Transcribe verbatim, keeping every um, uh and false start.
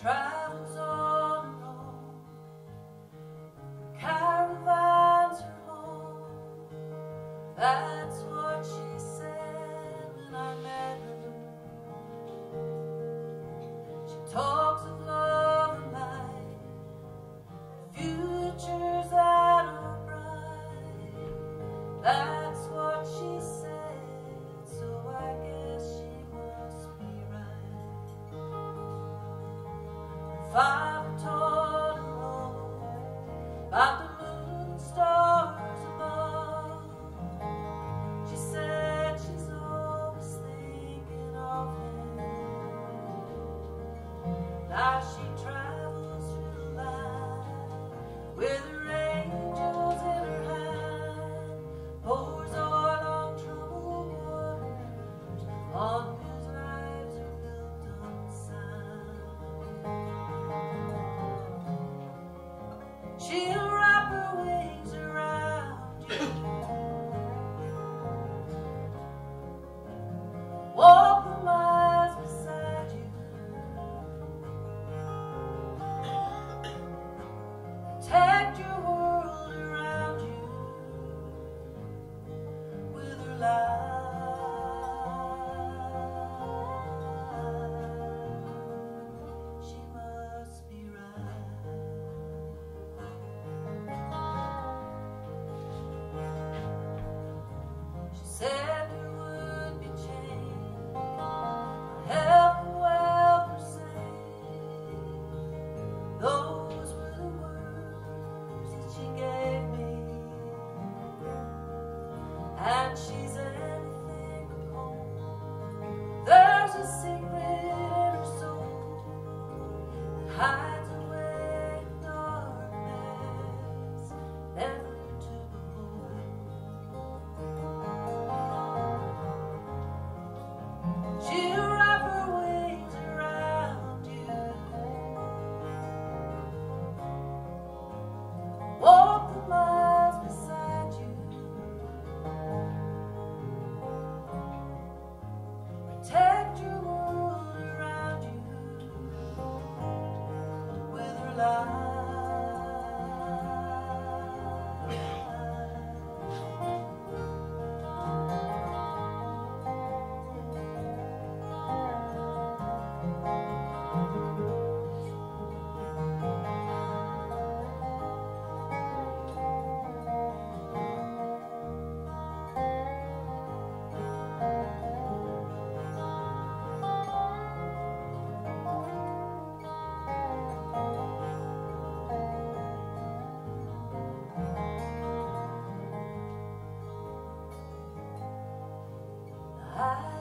travels on and on, caravans her home. That's what she said when I met her. She talks of love and life, futures that are bright. That's what she said, so I guess she must be right. Father taught her all about the moon and stars above. She said she's always thinking of him. Now she travels through life with her angels in her hand, pours oil on troubled waters, on whose lives are built on sand. She'll wrap her wings around you, walk the miles beside you, protect your world around you with her light. She must be right. She said there would be change, health and wealth were saved. Those were the words that she gave me. And she's anything but cold. There's a secret in her soul that hides away in darkness, never to behold. She'll wrap her wings around you, walk the miles beside you, protect your world around you with her light. I